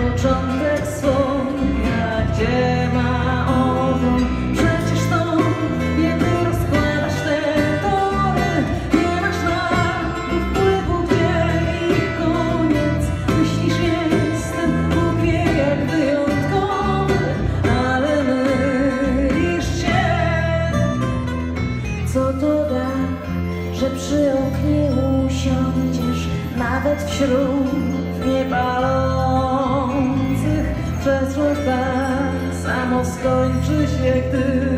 początek słońca, gdzie ma ogon. Przecież to kiedy rozkładasz te tory, nie masz na to wpływu, gdzie i koniec. Myślisz, jestem Bóg wie jak wyjątkowy, ale mylisz się. Co to da, że przy oknie usiądziesz, nawet wśród niepalących, przez rok tak samo skończy się, gdy